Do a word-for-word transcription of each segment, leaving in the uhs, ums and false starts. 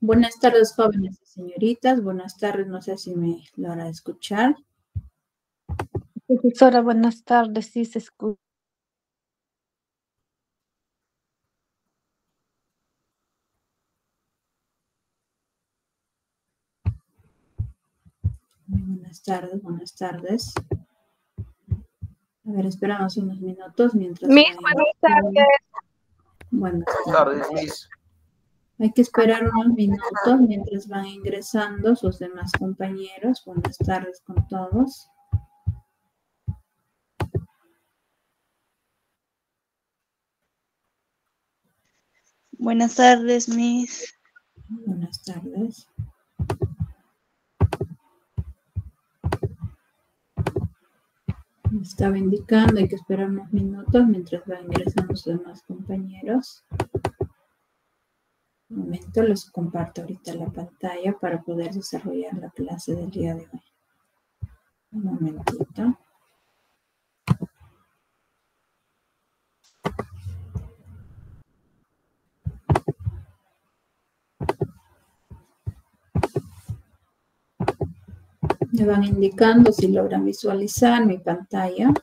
Buenas tardes, jóvenes y señoritas. Buenas tardes, no sé si me logra escuchar. Profesora, buenas tardes, sí se escucha. Muy buenas tardes, buenas tardes. A ver, esperamos unos minutos mientras... Mis, buenas tardes. Buenas tardes, Miss. Hay que esperar unos minutos mientras van ingresando sus demás compañeros. Buenas tardes con todos. Buenas tardes, Miss. Buenas tardes. Me estaba indicando, hay que esperar unos minutos mientras van ingresando sus demás compañeros. Un momento, les comparto ahorita la pantalla para poder desarrollar la clase del día de hoy. Un momentito. Me van indicando si logran visualizar mi pantalla.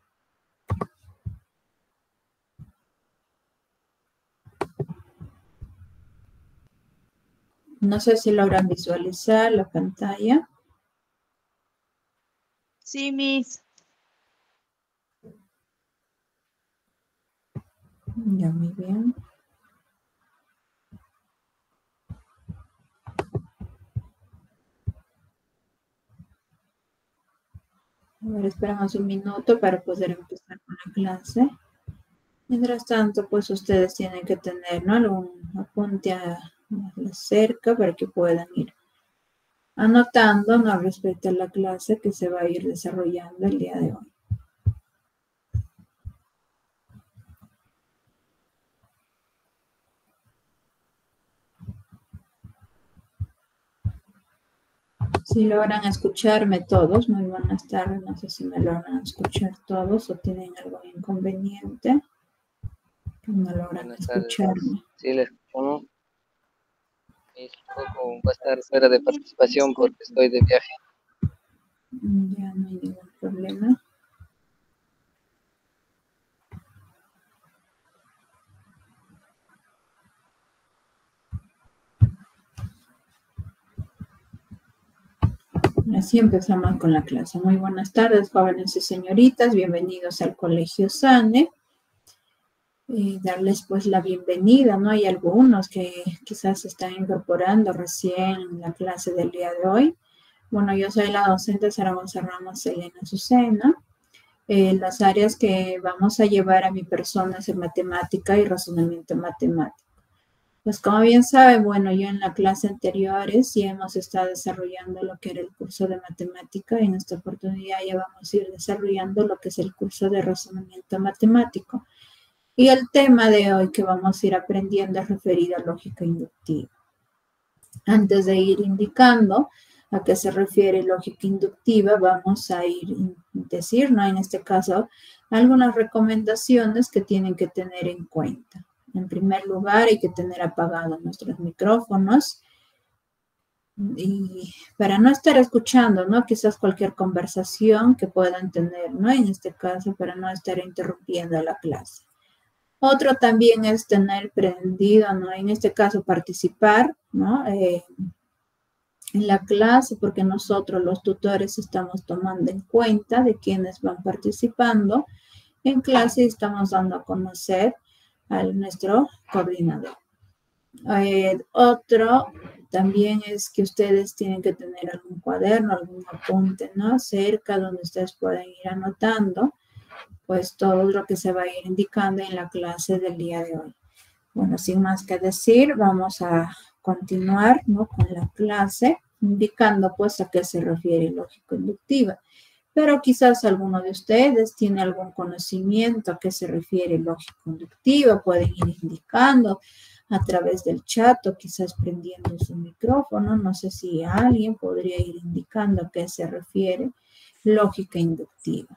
No sé si logran visualizar la pantalla. Sí, Miss. Ya, muy bien. A ver, esperamos un minuto para poder empezar con la clase. Mientras tanto, pues ustedes tienen que tener, ¿no?, algún apunte a, a la cerca para que puedan ir anotando, ¿no?, respecto a la clase que se va a ir desarrollando el día de hoy. Si logran escucharme todos, muy buenas tardes, no sé si me logran escuchar todos o tienen algún inconveniente, que no logran Buenas escucharme. tardes. Sí, les escuchamos. Mi poco va a estar fuera de participación porque estoy de viaje. Ya no hay ningún problema. Así empezamos con la clase. Muy buenas tardes, jóvenes y señoritas. Bienvenidos al Colegio SANE. Eh, darles pues la bienvenida, ¿no? Hay algunos que quizás se están incorporando recién en la clase del día de hoy. Bueno, yo soy la docente Zaragoza Ramos Elena Azucena. Eh, las áreas que vamos a llevar a mi persona es en matemática y razonamiento matemático. Pues como bien saben, bueno, yo en la clase anteriores ya hemos estado desarrollando lo que era el curso de matemática y en esta oportunidad ya vamos a ir desarrollando lo que es el curso de razonamiento matemático. Y el tema de hoy que vamos a ir aprendiendo es referido a lógica inductiva. Antes de ir indicando a qué se refiere lógica inductiva, vamos a ir a decir, ¿no?, en este caso, algunas recomendaciones que tienen que tener en cuenta. En primer lugar, hay que tener apagados nuestros micrófonos y para no estar escuchando, ¿no?, quizás cualquier conversación que puedan tener, ¿no?, en este caso, para no estar interrumpiendo la clase. Otro también es tener prendido, ¿no?, en este caso participar, ¿no?, eh, en la clase, porque nosotros los tutores estamos tomando en cuenta de quienes van participando en clase y estamos dando a conocer a nuestro coordinador. Eh, otro también es que ustedes tienen que tener algún cuaderno, algún apunte, ¿no?, cerca donde ustedes pueden ir anotando pues todo lo que se va a ir indicando en la clase del día de hoy. Bueno, sin más que decir, vamos a continuar, ¿no?, con la clase, indicando pues a qué se refiere lógica inductiva. Pero quizás alguno de ustedes tiene algún conocimiento a qué se refiere lógica inductiva, pueden ir indicando a través del chat o quizás prendiendo su micrófono. No sé si alguien podría ir indicando a qué se refiere lógica inductiva.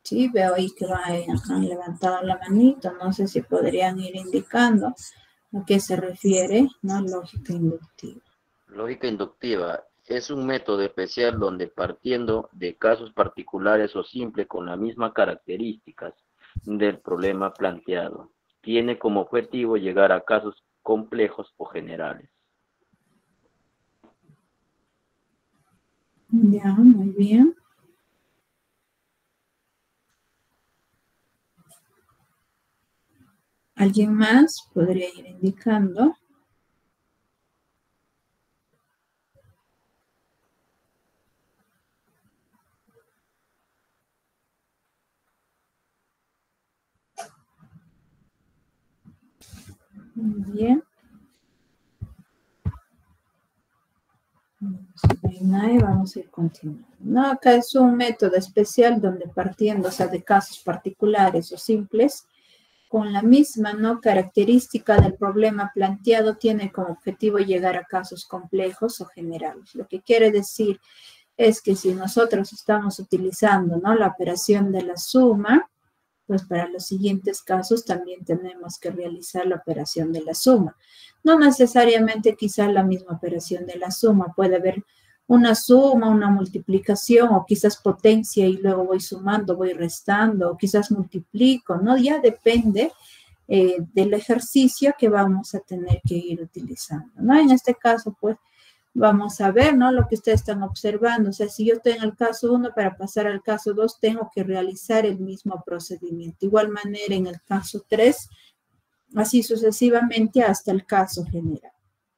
Sí, veo ahí que va, eh, han levantado la manito. No sé si podrían ir indicando a qué se refiere, ¿no? Lógica inductiva. Lógica inductiva es un método especial donde partiendo de casos particulares o simples con las mismas características del problema planteado, tiene como objetivo llegar a casos complejos o generales. Ya, muy bien. ¿Alguien más podría ir indicando? Muy bien. Vamos a ir continuando. No, acá es un método especial donde partiendo, o sea, de casos particulares o simples, con la misma no característica del problema planteado, tiene como objetivo llegar a casos complejos o generales. Lo que quiere decir es que si nosotros estamos utilizando, ¿no?, la operación de la suma, pues para los siguientes casos también tenemos que realizar la operación de la suma. No necesariamente quizás la misma operación de la suma, puede haber una suma, una multiplicación, o quizás potencia y luego voy sumando, voy restando, o quizás multiplico, ¿no? Ya depende eh, del ejercicio que vamos a tener que ir utilizando, ¿no? En este caso, pues, vamos a ver, ¿no?, lo que ustedes están observando. O sea, si yo estoy en el caso uno, para pasar al caso dos, tengo que realizar el mismo procedimiento. De igual manera, en el caso tres, así sucesivamente hasta el caso general.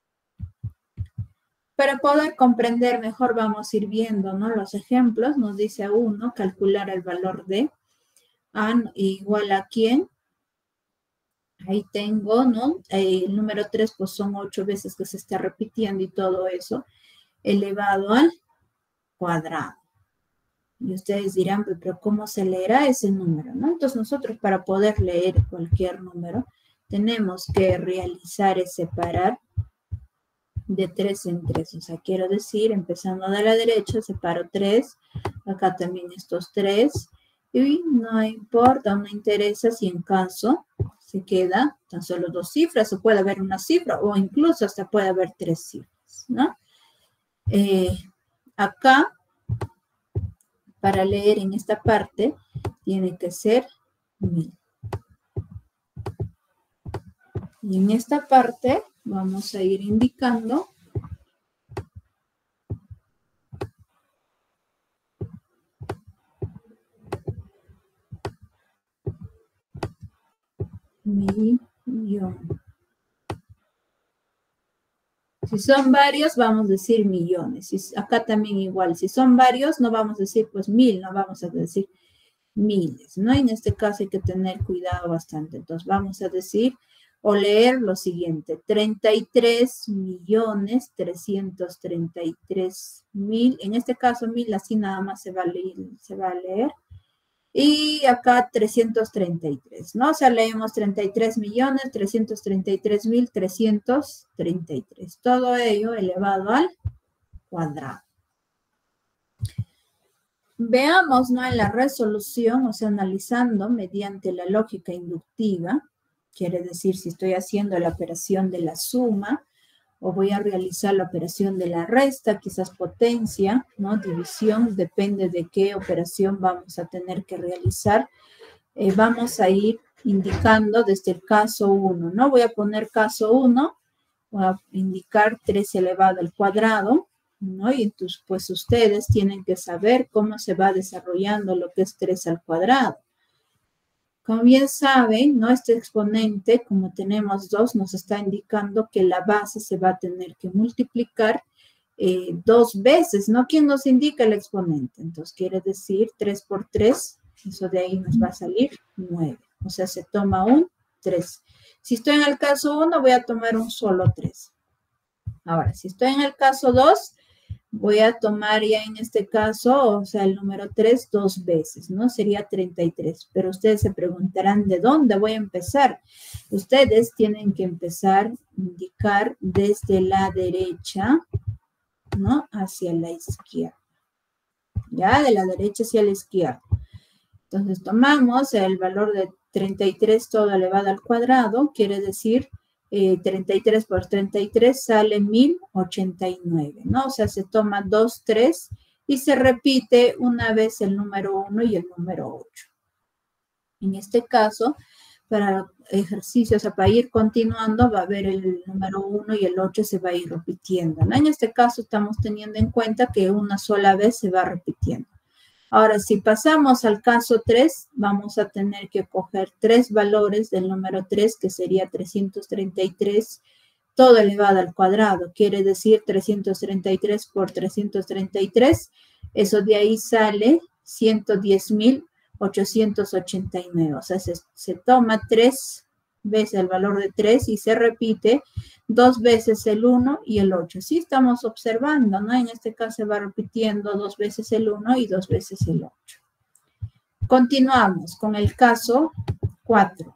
Para poder comprender mejor, vamos a ir viendo, ¿no?, los ejemplos. Nos dice uno, calcular el valor de A igual a quién. Ahí tengo, ¿no? Eh, el número tres, pues son ocho veces que se está repitiendo y todo eso, elevado al cuadrado. Y ustedes dirán, pero ¿cómo se leerá ese número, no? Entonces nosotros, para poder leer cualquier número, tenemos que realizar es separar de tres en tres. O sea, quiero decir, empezando de la derecha, separo tres, acá también estos tres, y no importa, no interesa si en caso se queda tan solo dos cifras, o puede haber una cifra, o incluso hasta puede haber tres cifras, ¿no? Eh, acá, para leer en esta parte, tiene que ser mil. Y en esta parte vamos a ir indicando millón. Si son varios, vamos a decir millones. Y acá también igual. Si son varios, no vamos a decir pues mil, no vamos a decir miles, ¿no? En este caso hay que tener cuidado bastante. Entonces vamos a decir o leer lo siguiente: treinta y tres millones trescientos treinta y tres mil. En este caso mil así nada más se va a leer, se va a leer. Y acá trescientos treinta y tres, ¿no? O sea, leemos treinta y tres millones trescientos treinta y tres mil trescientos treinta y tres. Todo ello elevado al cuadrado. Veamos, ¿no?, en la resolución, o sea, analizando mediante la lógica inductiva, quiere decir si estoy haciendo la operación de la suma o voy a realizar la operación de la resta, quizás potencia, ¿no?, división, depende de qué operación vamos a tener que realizar. Eh, vamos a ir indicando desde el caso uno, ¿no? Voy a poner caso uno, voy a indicar tres elevado al cuadrado, ¿no? Y entonces, pues ustedes tienen que saber cómo se va desarrollando lo que es tres al cuadrado. Como bien saben, ¿no?, este exponente, como tenemos dos, nos está indicando que la base se va a tener que multiplicar eh, dos veces, ¿no? ¿Quién nos indica el exponente? Entonces, quiere decir tres por tres, eso de ahí nos va a salir nueve. O sea, se toma un tres. Si estoy en el caso uno, voy a tomar un solo tres. Ahora, si estoy en el caso dos, voy a tomar ya en este caso, o sea, el número tres dos veces, ¿no? Sería treinta y tres. Pero ustedes se preguntarán, ¿de dónde voy a empezar? Ustedes tienen que empezar a indicar desde la derecha, ¿no?, hacia la izquierda. Ya, de la derecha hacia la izquierda. Entonces tomamos el valor de treinta y tres todo elevado al cuadrado, quiere decir eh, treinta y tres por treinta y tres sale mil ochenta y nueve, ¿no? O sea, se toma dos, tres y se repite una vez el número uno y el número ocho. En este caso, para ejercicios, o sea, para ir continuando, va a haber el número uno y el ocho se va a ir repitiendo, ¿no? En este caso estamos teniendo en cuenta que una sola vez se va repitiendo. Ahora, si pasamos al caso tres, vamos a tener que coger tres valores del número tres, que sería trescientos treinta y tres, todo elevado al cuadrado. Quiere decir trescientos treinta y tres por trescientos treinta y tres. Eso de ahí sale ciento diez mil ochocientos ochenta y nueve. O sea, se, se toma tres veces el valor de tres y se repite dos veces el uno y el ocho. Sí estamos observando, ¿no? En este caso se va repitiendo dos veces el uno y dos veces el ocho. Continuamos con el caso cuatro.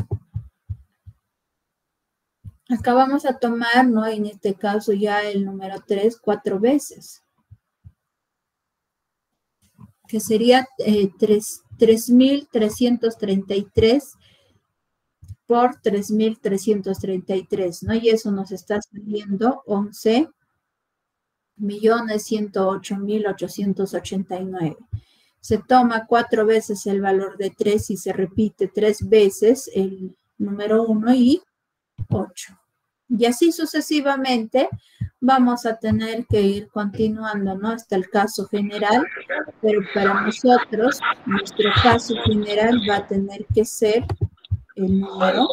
Acá vamos a tomar, ¿no? En este caso ya el número tres cuatro veces, que sería eh, tres mil trescientos treinta y tres por tres mil trescientos treinta y tres, ¿no? Y eso nos está saliendo once millones ciento ocho mil ochocientos ochenta y nueve. Se toma cuatro veces el valor de tres y se repite tres veces el número uno y ocho. Y así sucesivamente vamos a tener que ir continuando, ¿no? Hasta el caso general, pero para nosotros, nuestro caso general va a tener que ser el número,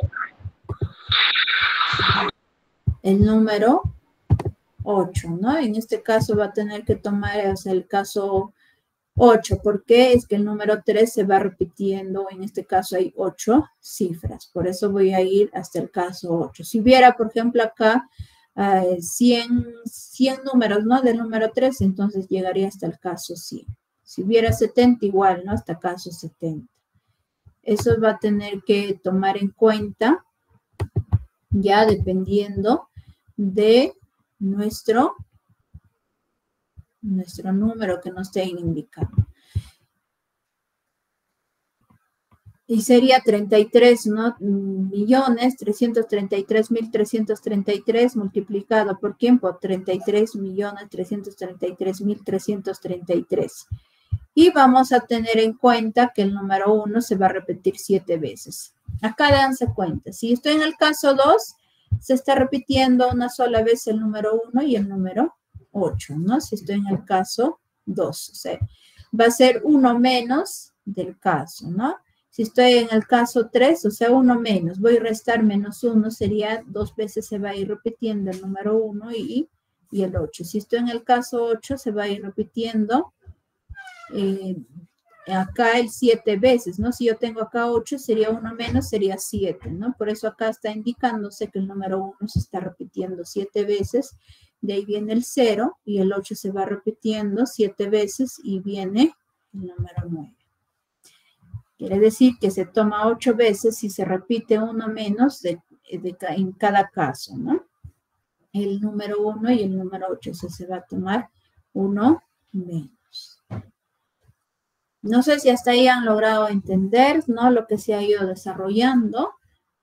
el número ocho, ¿no? En este caso va a tener que tomar, o sea, el caso ocho, porque es que el número tres se va repitiendo, en este caso hay ocho cifras, por eso voy a ir hasta el caso ocho. Si hubiera, por ejemplo, acá uh, cien, cien números, ¿no? Del número tres, entonces llegaría hasta el caso cien. Si hubiera setenta, igual, ¿no? Hasta caso setenta. Eso va a tener que tomar en cuenta ya dependiendo de nuestro, nuestro número que nos estén indicando. Y sería treinta y tres, ¿no? millones trescientos treinta y tres mil trescientos treinta y tres multiplicado por quién, por treinta y tres millones trescientos treinta y tres mil trescientos treinta y tres. Y vamos a tener en cuenta que el número uno se va a repetir siete veces. Acá danse cuenta. Si estoy en el caso dos, se está repitiendo una sola vez el número uno y el número ocho, ¿no? Si estoy en el caso dos, o sea, va a ser uno menos del caso, ¿no? Si estoy en el caso tres, o sea, uno menos, voy a restar menos uno, sería dos veces se va a ir repitiendo el número uno y, y el ocho. Si estoy en el caso ocho, se va a ir repitiendo Eh, acá el siete veces, ¿no? Si yo tengo acá ocho, sería uno menos, sería siete, ¿no? Por eso acá está indicándose que el número uno se está repitiendo siete veces, de ahí viene el cero, y el ocho se va repitiendo siete veces, y viene el número nueve. Quiere decir que se toma ocho veces y se repite uno menos de, de, en cada caso, ¿no? El número uno y el número ocho, eso se va a tomar uno menos. No sé si hasta ahí han logrado entender, ¿no? Lo que se ha ido desarrollando.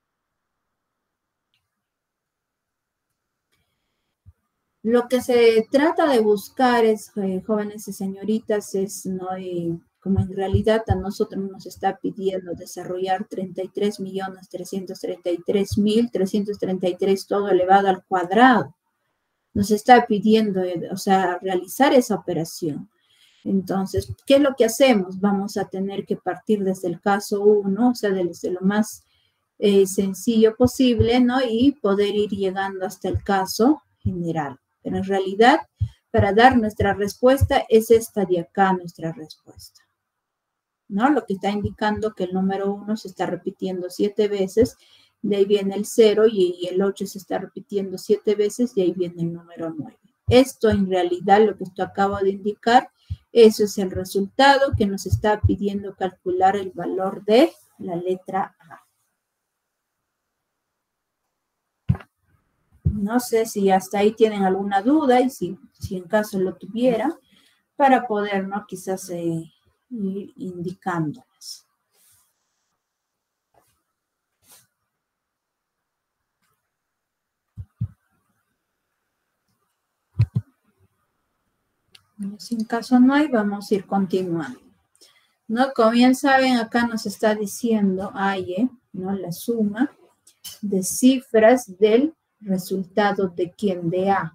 Lo que se trata de buscar es, eh, jóvenes y señoritas, es, ¿no? Y como en realidad a nosotros nos está pidiendo desarrollar treinta y tres millones trescientos treinta y tres mil trescientos treinta y tres todo elevado al cuadrado. Nos está pidiendo, o sea, realizar esa operación. Entonces, ¿qué es lo que hacemos? Vamos a tener que partir desde el caso uno, o sea, desde lo más eh, sencillo posible, ¿no? Y poder ir llegando hasta el caso general. Pero en realidad, para dar nuestra respuesta, es esta de acá nuestra respuesta, ¿no? Lo que está indicando que el número uno se está repitiendo siete veces, de ahí viene el cero, y el ocho se está repitiendo siete veces, de ahí viene el número nueve. Esto en realidad, lo que esto acabo de indicar, eso es el resultado que nos está pidiendo calcular el valor de la letra A. No sé si hasta ahí tienen alguna duda y si, si en caso lo tuviera, para poder, ¿no? Quizás eh, ir indicándolas. Bueno, si en caso no hay, vamos a ir continuando. ¿No? Como bien saben, acá nos está diciendo halle, ¿no? La suma de cifras del resultado de quién, de A.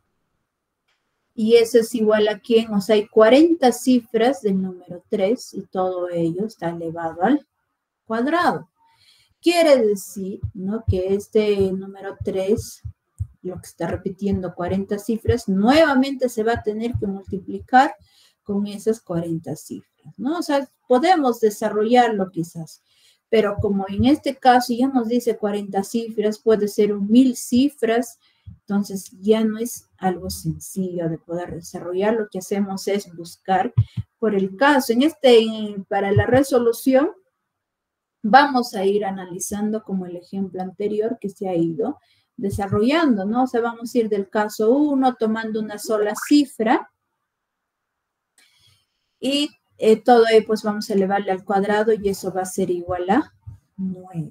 Y eso es igual a quién, o sea, hay cuarenta cifras del número tres y todo ello está elevado al cuadrado. Quiere decir, ¿no? Que este número tres, lo que está repitiendo cuarenta cifras, nuevamente se va a tener que multiplicar con esas cuarenta cifras, ¿no? O sea, podemos desarrollarlo quizás, pero como en este caso ya nos dice cuarenta cifras, puede ser un mil cifras, entonces ya no es algo sencillo de poder desarrollar. Lo que hacemos es buscar por el caso. En este, para la resolución, vamos a ir analizando como el ejemplo anterior que se ha ido desarrollando, ¿no? O sea, vamos a ir del caso uno tomando una sola cifra y eh, todo ahí pues vamos a elevarle al cuadrado y eso va a ser igual a nueve.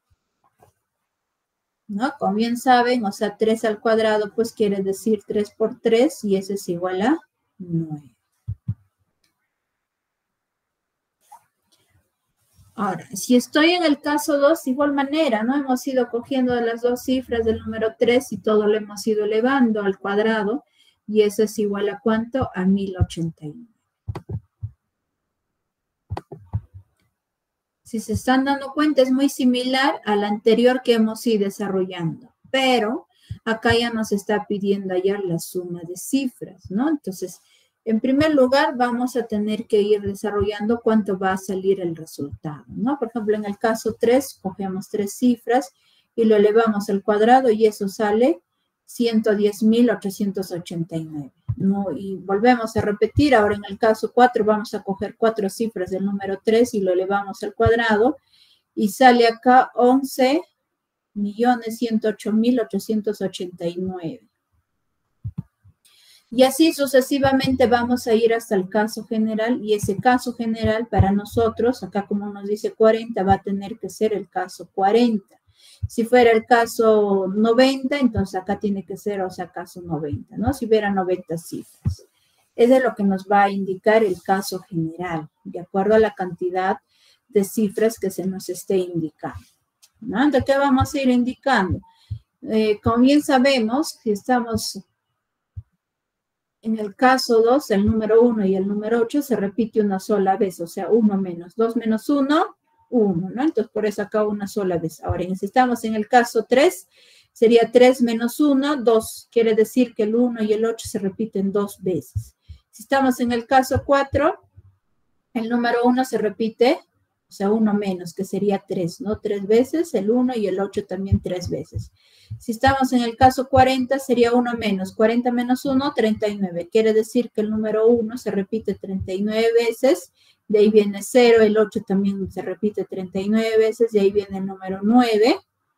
¿No? Como bien saben, o sea, tres al cuadrado pues quiere decir tres por tres y eso es igual a nueve. Ahora, si estoy en el caso dos, de igual manera, ¿no? Hemos ido cogiendo de las dos cifras del número tres y todo lo hemos ido elevando al cuadrado y eso es igual a ¿cuánto? A mil ochenta y nueve. Si se están dando cuenta, es muy similar al anterior que hemos ido desarrollando, pero acá ya nos está pidiendo hallar la suma de cifras, ¿no? Entonces, en primer lugar, vamos a tener que ir desarrollando cuánto va a salir el resultado, ¿no? Por ejemplo, en el caso tres, cogemos tres cifras y lo elevamos al cuadrado y eso sale ciento diez mil ochocientos ochenta y nueve, ¿no? Y volvemos a repetir, ahora en el caso cuatro vamos a coger cuatro cifras del número tres y lo elevamos al cuadrado y sale acá once millones ciento ocho mil ochocientos ochenta y nueve. Y así sucesivamente vamos a ir hasta el caso general y ese caso general para nosotros, acá como nos dice cuarenta, va a tener que ser el caso cuarenta. Si fuera el caso noventa, entonces acá tiene que ser, o sea, caso noventa, ¿no? Si hubiera noventa cifras. Eso es lo que nos va a indicar el caso general, de acuerdo a la cantidad de cifras que se nos esté indicando, ¿no? ¿De qué vamos a ir indicando? Eh, como bien sabemos, si estamos en el caso dos, el número uno y el número ocho se repite una sola vez, o sea, uno menos dos menos uno, uno, ¿no? Entonces, por eso acá una sola vez. Ahora, si estamos en el caso tres, sería tres menos uno, dos. Quiere decir que el uno y el ocho se repiten dos veces. Si estamos en el caso cuatro, el número uno se repite, o sea, uno menos, que sería tres, ¿no? Tres veces, el uno y el ocho también tres veces. Si estamos en el caso cuarenta, sería uno menos. cuarenta menos uno, treinta y nueve. Quiere decir que el número uno se repite treinta y nueve veces, de ahí viene cero, el ocho también se repite treinta y nueve veces, de ahí viene el número nueve.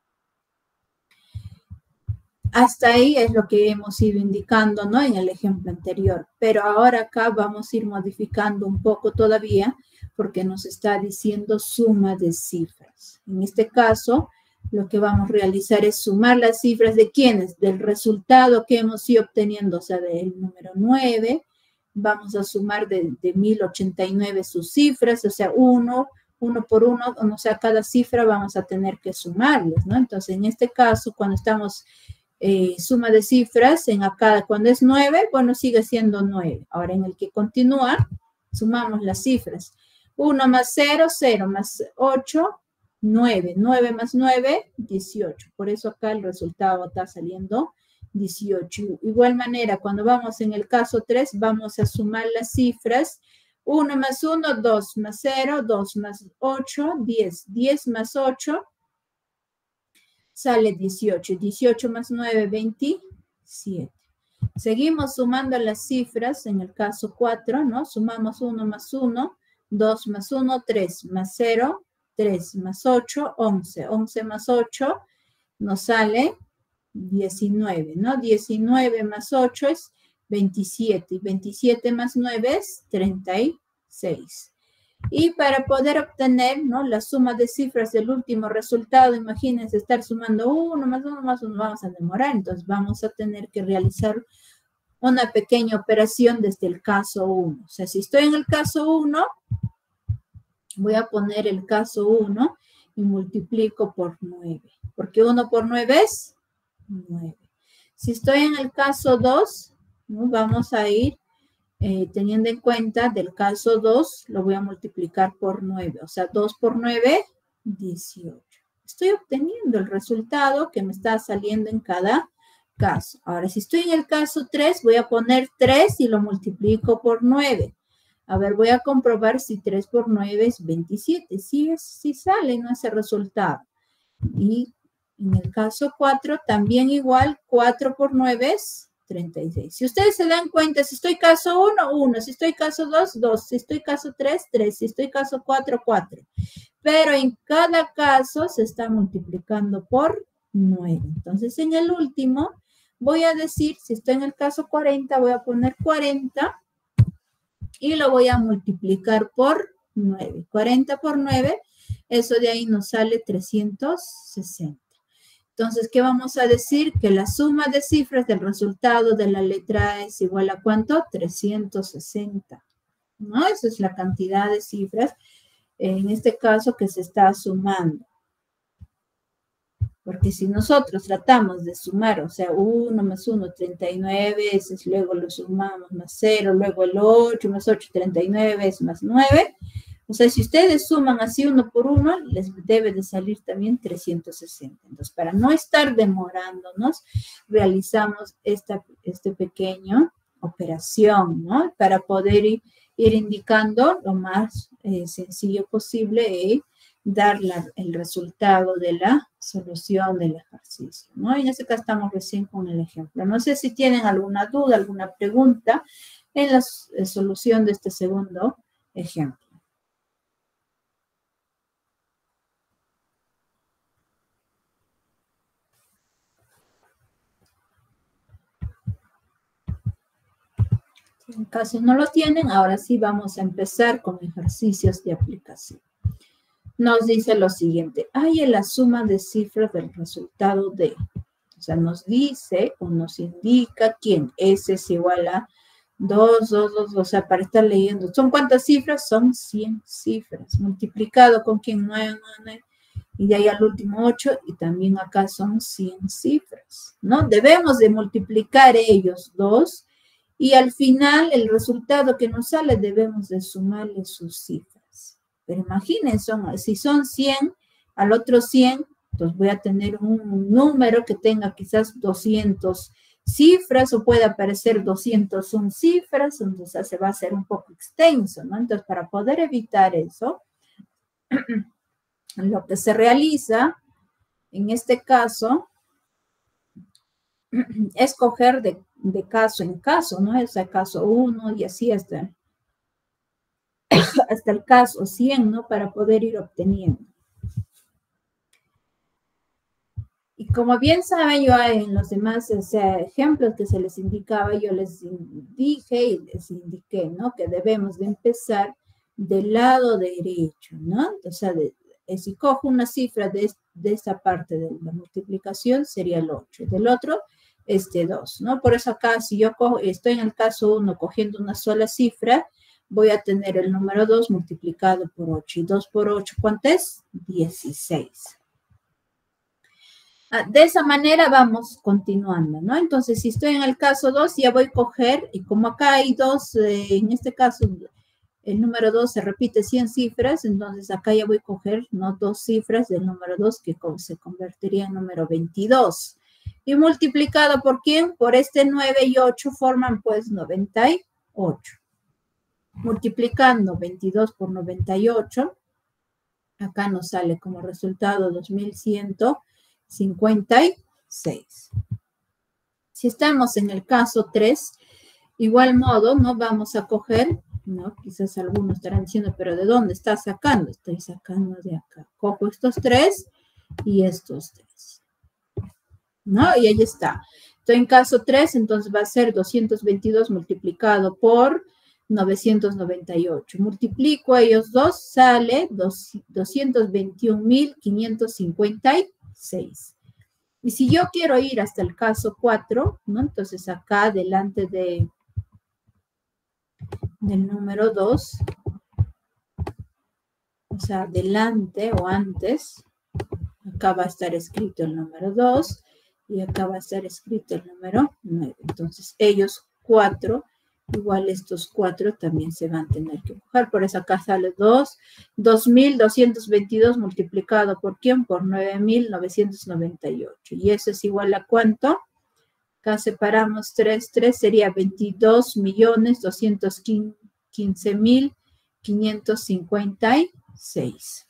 Hasta ahí es lo que hemos ido indicando, ¿no? En el ejemplo anterior. Pero ahora acá vamos a ir modificando un poco todavía porque nos está diciendo suma de cifras. En este caso, lo que vamos a realizar es sumar las cifras de quiénes, del resultado que hemos ido obteniendo, o sea, del número nueve. Vamos a sumar de, de mil ochenta y nueve sus cifras, o sea, uno, uno por uno, o sea, cada cifra vamos a tener que sumarles, ¿no? Entonces, en este caso, cuando estamos eh, suma de cifras, en acá, cuando es nueve, bueno, sigue siendo nueve. Ahora, en el que continúa, sumamos las cifras. uno más cero, cero más ocho, nueve. nueve más nueve, dieciocho. Por eso acá el resultado está saliendo dieciocho. Igual manera, cuando vamos en el caso tres, vamos a sumar las cifras. uno más uno, dos más cero, dos más ocho, diez. diez más ocho sale dieciocho. dieciocho más nueve, veintisiete. Seguimos sumando las cifras en el caso cuatro, ¿no? Sumamos uno más uno, dos más uno, tres más cero, tres más ocho, once. once más ocho nos sale diecinueve, ¿no? diecinueve más ocho es veintisiete y veintisiete más nueve es treinta y seis. Y para poder obtener, ¿no?, la suma de cifras del último resultado, imagínense estar sumando uno más uno más uno, vamos a demorar, entonces vamos a tener que realizar una pequeña operación desde el caso uno. O sea, si estoy en el caso uno, voy a poner el caso uno y multiplico por nueve. Porque uno por nueve es nueve. Si estoy en el caso dos, ¿no? Vamos a ir eh, teniendo en cuenta del caso dos, lo voy a multiplicar por nueve. O sea, dos por nueve, dieciocho. Estoy obteniendo el resultado que me está saliendo en cada caso. Ahora, si estoy en el caso tres, voy a poner tres y lo multiplico por nueve. A ver, voy a comprobar si tres por nueve es veintisiete. Sí, es, sí sale, ¿no? Ese resultado. Y en el caso cuatro, también igual, cuatro por nueve es treinta y seis. Si ustedes se dan cuenta, si estoy caso uno, uno. Si estoy caso dos, dos. Si estoy caso tres, tres. Si estoy caso cuatro, cuatro. Pero en cada caso se está multiplicando por nueve. Entonces, en el último, voy a decir, si estoy en el caso cuarenta, voy a poner cuarenta y lo voy a multiplicar por nueve. cuarenta por nueve, eso de ahí nos sale trescientos sesenta. Entonces, ¿qué vamos a decir? Que la suma de cifras del resultado de la letra A es igual a ¿cuánto? trescientos sesenta. ¿No? Esa es la cantidad de cifras, en este caso, que se está sumando. Porque si nosotros tratamos de sumar, o sea, uno más uno, treinta y nueve veces, luego lo sumamos más cero, luego el ocho más ocho, treinta y nueve veces más nueve. O sea, si ustedes suman así uno por uno, les debe de salir también trescientos sesenta. Entonces, para no estar demorándonos, realizamos esta este pequeño operación, ¿no? Para poder ir, ir indicando lo más eh, sencillo posible y dar la, el resultado de la solución del ejercicio, ¿no? Y en este caso estamos recién con el ejemplo. No sé si tienen alguna duda, alguna pregunta en la eh, solución de este segundo ejemplo. En caso no lo tienen, ahora sí vamos a empezar con ejercicios de aplicación. Nos dice lo siguiente, hay la suma de cifras del resultado de, o sea, nos dice o nos indica quién, S es igual a dos, dos, dos, o sea, para estar leyendo. ¿Son cuántas cifras? Son cien cifras, multiplicado con quién, nueve, nueve, y de ahí al último ocho, y también acá son cien cifras, ¿no? Debemos de multiplicar ellos dos, y al final el resultado que nos sale debemos de sumarle sus cifras. Pero imagínense, si son cien, al otro cien, entonces voy a tener un número que tenga quizás doscientas cifras o puede aparecer doscientas una cifras, entonces se va a hacer un poco extenso, ¿no? Entonces, para poder evitar eso, lo que se realiza, en este caso, es coger de, de caso en caso, ¿no? Es el caso uno y así hasta, hasta el caso cien, ¿no? Para poder ir obteniendo. Y como bien saben, yo en los demás o sea, ejemplos que se les indicaba, yo les dije y les indiqué, ¿no? Que debemos de empezar del lado derecho, ¿no? O sea, de, si cojo una cifra de, de esta parte de la multiplicación, sería el ocho. Del otro, este dos, ¿no? Por eso acá, si yo cojo, estoy en el caso uno cogiendo una sola cifra, voy a tener el número dos multiplicado por ocho. Y dos por ocho, ¿cuánto es? dieciséis. De esa manera vamos continuando, ¿no? Entonces, si estoy en el caso dos, ya voy a coger, y como acá hay dos, eh, en este caso, el número dos se repite cien cifras, entonces acá ya voy a coger, ¿no? Dos cifras del número dos que se convertiría en número veintidós. Y multiplicado por quién? Por este nueve y ocho forman pues noventa y ocho. Multiplicando veintidós por noventa y ocho, acá nos sale como resultado dos mil ciento cincuenta y seis. Si estamos en el caso tres, igual modo, ¿no? Vamos a coger, ¿no? Quizás algunos estarán diciendo, pero ¿de dónde está sacando? Estoy sacando de acá. Cojo estos tres y estos tres, ¿no? Y ahí está. Estoy en caso tres, entonces va a ser doscientos veintidós multiplicado por novecientos noventa y ocho. Multiplico a ellos dos, sale doscientos veintiún mil quinientos cincuenta y seis. Y si yo quiero ir hasta el caso cuatro, ¿no? Entonces acá delante de, del número dos, o sea, delante o antes, acá va a estar escrito el número dos y acá va a estar escrito el número nueve. Entonces ellos cuatro, igual estos cuatro también se van a tener que empujar. Por eso acá sale dos, dos mil doscientos veintidós multiplicado por ¿quién? Por nueve mil novecientos noventa y ocho. Y eso es igual a ¿cuánto? Acá separamos tres, tres sería veintidós millones doscientos quince mil quinientos cincuenta y seis.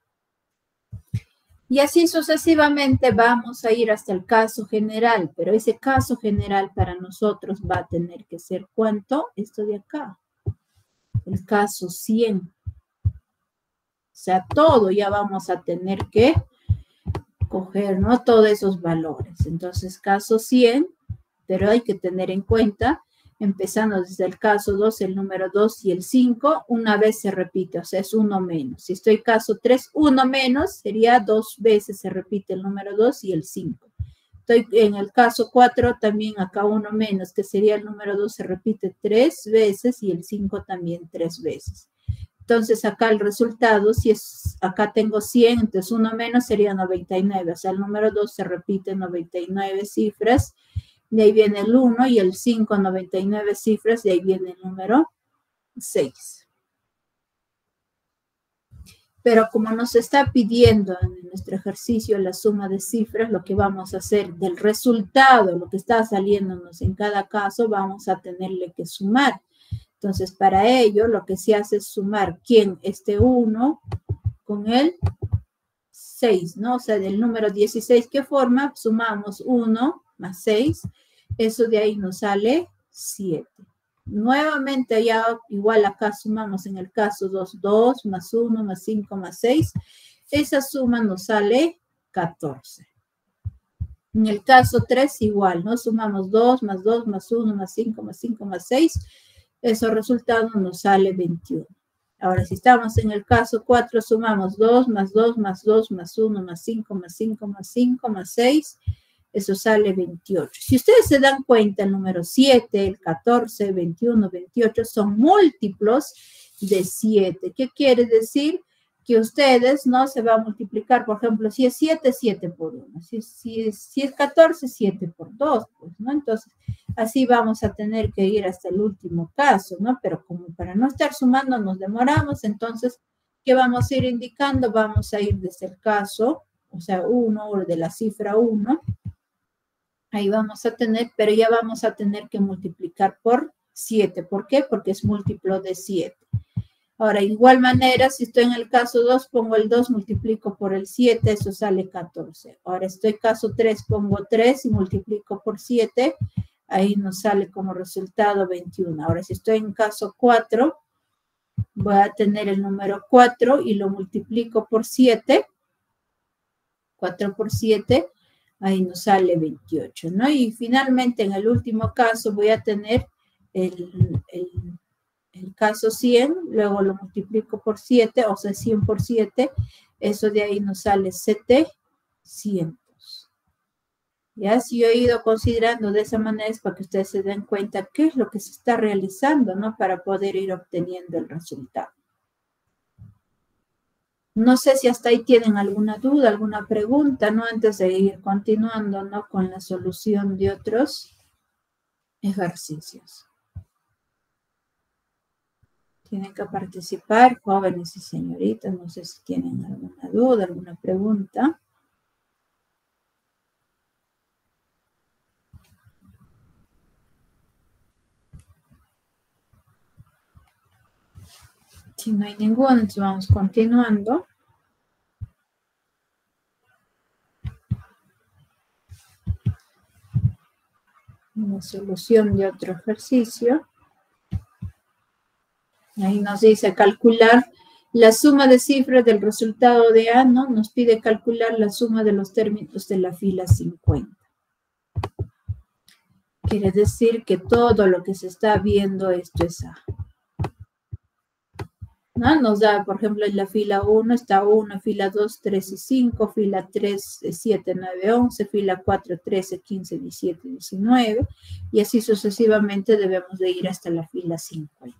Y así sucesivamente vamos a ir hasta el caso general, pero ese caso general para nosotros va a tener que ser ¿cuánto? Esto de acá, el caso cien. O sea, todo ya vamos a tener que coger, ¿no? Todos esos valores. Entonces, caso cien, pero hay que tener en cuenta, empezando desde el caso dos, el número dos y el cinco, una vez se repite, o sea, es uno menos. Si estoy caso tres, uno menos, sería dos veces se repite el número dos y el cinco. Estoy en el caso cuatro, también acá uno menos, que sería el número dos, se repite tres veces y el cinco también tres veces. Entonces, acá el resultado, si es, acá tengo cien, entonces uno menos sería noventa y nueve, o sea, el número dos se repite noventa y nueve cifras, de ahí viene el uno y el cinco, noventa y nueve cifras, de ahí viene el número seis. Pero como nos está pidiendo en nuestro ejercicio la suma de cifras, lo que vamos a hacer del resultado, lo que está saliéndonos en cada caso, vamos a tenerle que sumar. Entonces, para ello, lo que se hace es sumar quién, este uno con el seis, ¿no? O sea, del número dieciséis que forma, sumamos uno más seis, eso de ahí nos sale siete. Nuevamente ya igual acá sumamos en el caso dos, dos más uno más cinco más seis, esa suma nos sale catorce. En el caso tres igual, ¿no? Sumamos dos más dos más uno más cinco más cinco más seis, ese resultado nos sale veintiuno. Ahora, si estamos en el caso cuatro, sumamos dos más dos más dos más uno más cinco más cinco más cinco más seis, eso sale veintiocho. Si ustedes se dan cuenta, el número siete, el catorce, veintiuno, veintiocho son múltiplos de siete. ¿Qué quiere decir? Que ustedes no se va a multiplicar, por ejemplo, si es siete, siete por uno. Si, si, es, si es catorce, siete por dos, pues, ¿no? Entonces, así vamos a tener que ir hasta el último caso, ¿no? Pero como para no estar sumando nos demoramos, entonces, ¿qué vamos a ir indicando? Vamos a ir desde el caso, o sea, uno, o de la cifra uno. Ahí vamos a tener, pero ya vamos a tener que multiplicar por siete. ¿Por qué? Porque es múltiplo de siete. Ahora, de igual manera, si estoy en el caso dos, pongo el dos, multiplico por el siete, eso sale catorce. Ahora, estoy en caso tres, pongo tres y multiplico por siete, ahí nos sale como resultado veintiuno. Ahora, si estoy en caso cuatro, voy a tener el número cuatro y lo multiplico por siete. cuatro por siete, ahí nos sale veintiocho, ¿no? Y finalmente, en el último caso, voy a tener el, el, el caso cien, luego lo multiplico por siete, o sea, cien por siete, eso de ahí nos sale setecientos. Ya, si yo he ido considerando de esa manera es para que ustedes se den cuenta qué es lo que se está realizando, ¿no? Para poder ir obteniendo el resultado. No sé si hasta ahí tienen alguna duda, alguna pregunta, ¿no? Antes de ir continuando, ¿no? Con la solución de otros ejercicios. Tienen que participar, jóvenes y señoritas. No sé si tienen alguna duda, alguna pregunta. Si no hay ninguno, entonces vamos continuando. Una solución de otro ejercicio. Ahí nos dice calcular la suma de cifras del resultado de A, ¿no? Nos pide calcular la suma de los términos de la fila cincuenta. Quiere decir que todo lo que se está viendo, esto es A. ¿no? Nos da, por ejemplo, en la fila uno está uno, fila dos, tres y cinco, fila tres, siete, nueve, once, fila cuatro, trece, quince, diecisiete, diecinueve, y así sucesivamente debemos de ir hasta la fila cincuenta.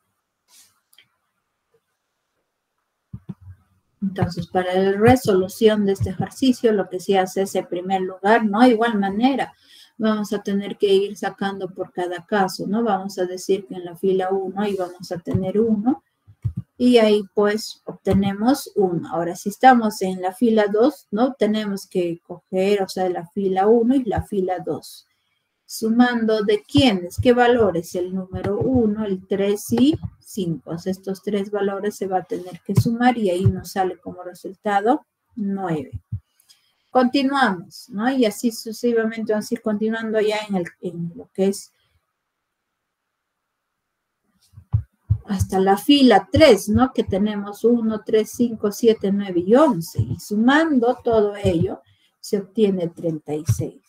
Entonces, para la resolución de este ejercicio, lo que se hace es, en primer lugar, ¿no? De igual manera, vamos a tener que ir sacando por cada caso, ¿no? Vamos a decir que en la fila uno y vamos a tener uno, y ahí pues obtenemos uno. Ahora, si estamos en la fila dos, ¿no? Tenemos que coger, o sea, la fila uno y la fila dos. Sumando de quiénes, qué valores, el número uno, el tres y cinco. O sea, estos tres valores se va a tener que sumar y ahí nos sale como resultado nueve. Continuamos, ¿no? Y así sucesivamente vamos a ir continuando ya en, el, en lo que es hasta la fila tres, ¿no? Que tenemos uno, tres, cinco, siete, nueve y once. Y sumando todo ello, se obtiene treinta y seis.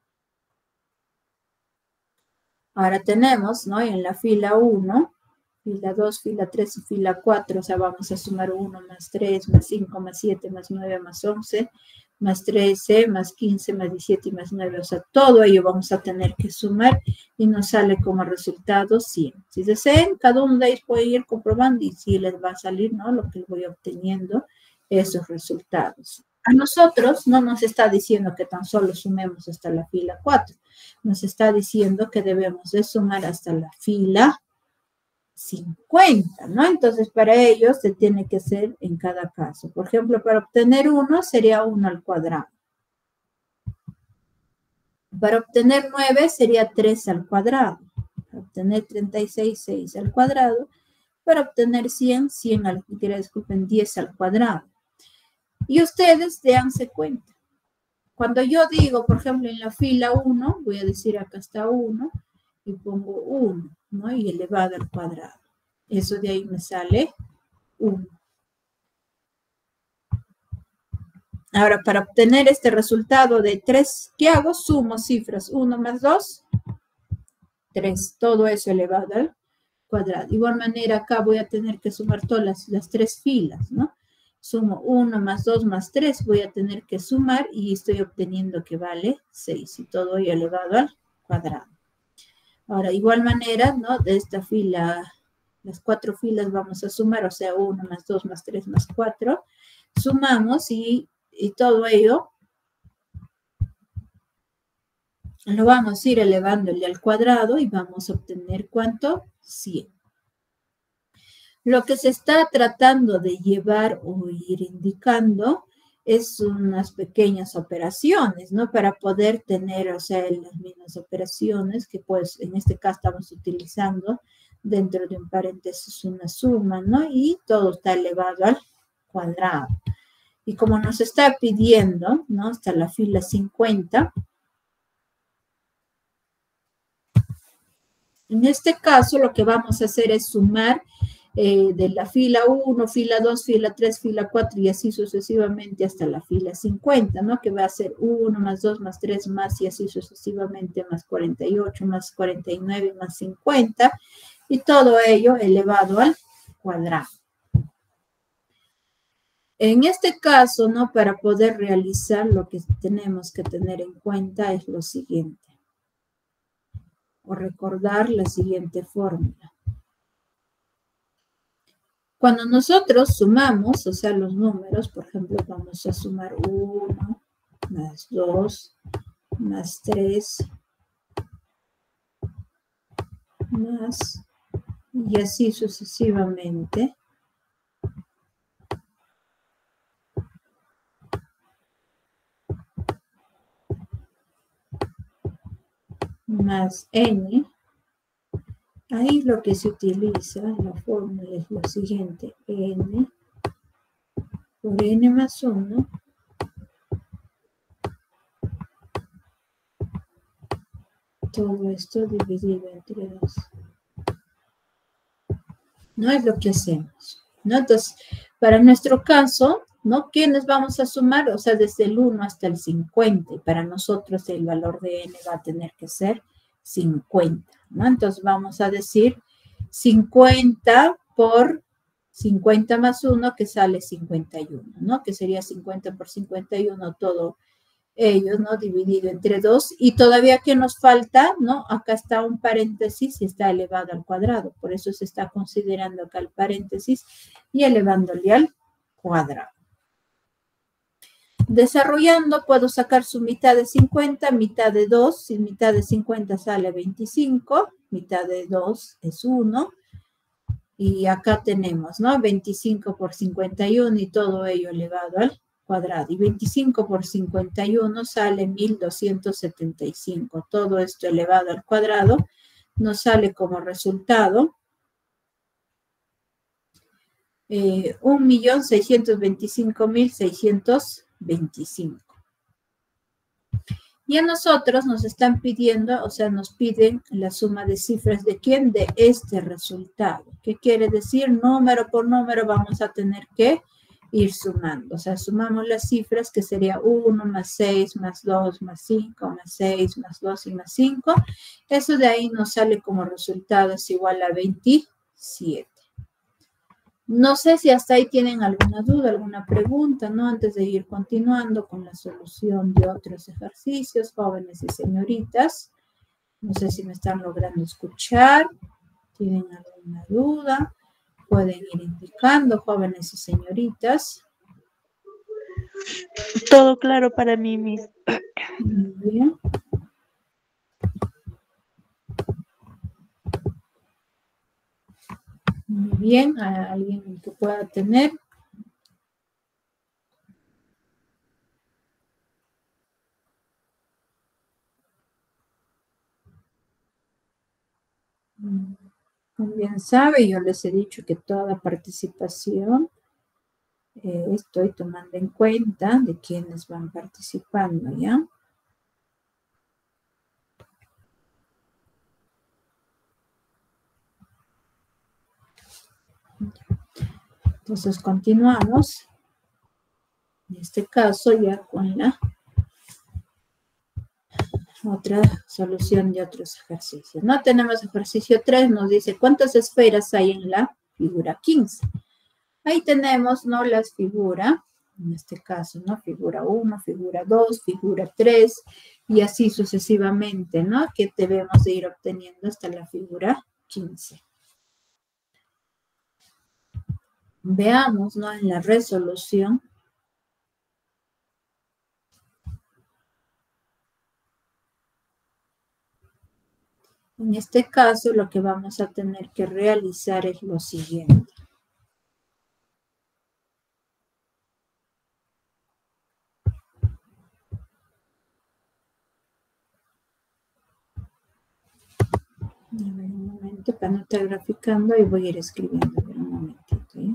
Ahora tenemos, ¿no? En la fila uno, fila dos, fila tres y fila cuatro, o sea, vamos a sumar uno más tres, más cinco, más siete, más nueve, más once, más trece, más quince, más diecisiete y más nueve. O sea, todo ello vamos a tener que sumar y nos sale como resultado cien. Si desean, cada uno de ellos puede ir comprobando y si les va a salir, ¿no? Lo que voy obteniendo, esos resultados. A nosotros no nos está diciendo que tan solo sumemos hasta la fila cuatro. Nos está diciendo que debemos de sumar hasta la fila cincuenta, ¿no? Entonces, para ello se tiene que hacer en cada caso. Por ejemplo, para obtener uno sería uno al cuadrado. Para obtener nueve sería tres al cuadrado. Para obtener treinta y seis, seis al cuadrado. Para obtener cien, cien al, disculpen, diez al cuadrado. Y ustedes déanse cuenta. Cuando yo digo, por ejemplo, en la fila uno, voy a decir acá está uno, y pongo uno, ¿no? Y elevado al cuadrado. Eso de ahí me sale uno. Ahora, para obtener este resultado de tres, ¿qué hago? Sumo cifras. uno más dos, tres. Todo eso elevado al cuadrado. De igual manera, acá voy a tener que sumar todas las, las tres filas, ¿no? Sumo uno más dos más tres, voy a tener que sumar y estoy obteniendo que vale seis. Y todo ello elevado al cuadrado. Ahora, de igual manera, ¿no? De esta fila, las cuatro filas vamos a sumar, o sea, uno más dos más tres más cuatro. Sumamos y, y todo ello lo vamos a ir elevándole al cuadrado y vamos a obtener, ¿cuánto? cien. Lo que se está tratando de llevar o ir indicando es unas pequeñas operaciones, ¿no? Para poder tener, o sea, las mismas operaciones que pues en este caso estamos utilizando dentro de un paréntesis una suma, ¿no? Y todo está elevado al cuadrado. Y como nos está pidiendo, ¿no? Hasta la fila cincuenta. En este caso lo que vamos a hacer es sumar Eh, de la fila uno, fila dos, fila tres, fila cuatro y así sucesivamente hasta la fila cincuenta, ¿no? Que va a ser uno más dos más tres más y así sucesivamente más cuarenta y ocho, más cuarenta y nueve, más cincuenta y todo ello elevado al cuadrado. En este caso, ¿no? Para poder realizar lo que tenemos que tener en cuenta es lo siguiente. O recordar la siguiente fórmula. Cuando nosotros sumamos, o sea, los números, por ejemplo, vamos a sumar uno, más dos, más tres, más, y así sucesivamente. Más n. Ahí lo que se utiliza, la fórmula es lo siguiente, n por n más uno todo esto dividido entre dos. No es lo que hacemos, ¿no? Entonces, para nuestro caso, ¿no? ¿Quiénes vamos a sumar? O sea, desde el uno hasta el cincuenta. Y para nosotros el valor de n va a tener que ser cincuenta, ¿no? Entonces vamos a decir cincuenta por cincuenta más uno, que sale cincuenta y uno, ¿no? Que sería cincuenta por cincuenta y uno todo ello, ¿no? Dividido entre dos. Y todavía que nos falta, ¿no? Acá está un paréntesis y está elevado al cuadrado. Por eso se está considerando acá el paréntesis y elevándole al cuadrado. Desarrollando, puedo sacar su mitad de cincuenta, mitad de dos. Si mitad de cincuenta sale veinticinco, mitad de dos es uno. Y acá tenemos, ¿no? veinticinco por cincuenta y uno y todo ello elevado al cuadrado. Y veinticinco por cincuenta y uno sale mil doscientos setenta y cinco. Todo esto elevado al cuadrado nos sale como resultado eh, un millón seiscientos veinticinco mil seiscientos veinticinco. Y a nosotros nos están pidiendo, o sea, nos piden la suma de cifras de quién, de este resultado. ¿Qué quiere decir? Número por número vamos a tener que ir sumando. O sea, sumamos las cifras que sería uno más seis más dos más cinco más seis más dos y más cinco. Eso de ahí nos sale como resultado es igual a veintisiete. No sé si hasta ahí tienen alguna duda, alguna pregunta, ¿no? Antes de ir continuando con la solución de otros ejercicios, jóvenes y señoritas. No sé si me están logrando escuchar. ¿Tienen alguna duda? Pueden ir indicando, jóvenes y señoritas. Todo claro para mí, Miss. Muy bien. Muy bien, ¿a alguien que pueda tener? Como bien sabe, yo les he dicho que toda participación eh, estoy tomando en cuenta de quienes van participando, ¿ya? Entonces continuamos, en este caso ya con la otra solución de otros ejercicios. No tenemos ejercicio tres, nos dice cuántas esferas hay en la figura quince. Ahí tenemos, ¿no? Las figuras, en este caso, ¿no? Figura uno, figura dos, figura tres, y así sucesivamente, ¿no? Que debemos de ir obteniendo hasta la figura quince. Veamos, ¿no? En la resolución. En este caso, lo que vamos a tener que realizar es lo siguiente. A ver, un momento, para no estar graficando y voy a ir escribiendo. A ver, un momentito, ¿ya?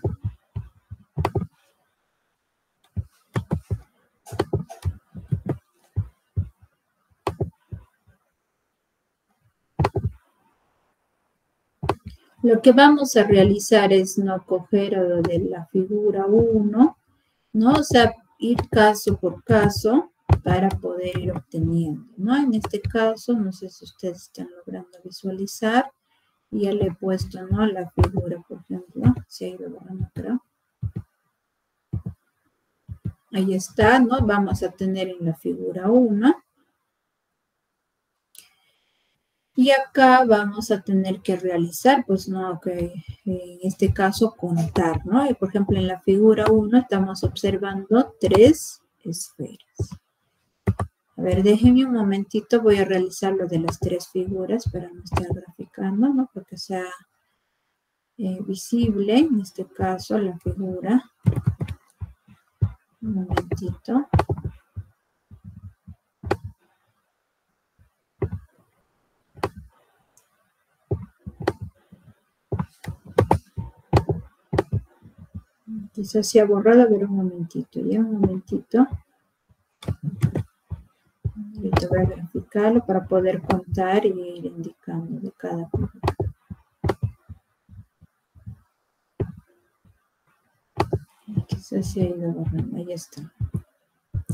Lo que vamos a realizar es no coger de la figura uno, ¿no? O sea, ir caso por caso para poder ir obteniendo, ¿no? En este caso, no sé si ustedes están logrando visualizar, ya le he puesto, ¿no? La figura, por ejemplo, se ha ido borrando, creo. Ahí está, ¿no? Vamos a tener en la figura uno. Y acá vamos a tener que realizar, pues, ¿no? Que en este caso contar, ¿no? Y por ejemplo, en la figura uno estamos observando tres esferas. A ver, déjenme un momentito, voy a realizar lo de las tres figuras para no estar graficando, ¿no? Porque sea eh, visible, en este caso, la figura. Un momentito. Quizás se ha borrado, pero un momentito, ya un momentito. Ahorita voy a graficarlo para poder contar y ir indicando de cada figura. Quizás se ha ido borrando, ahí está.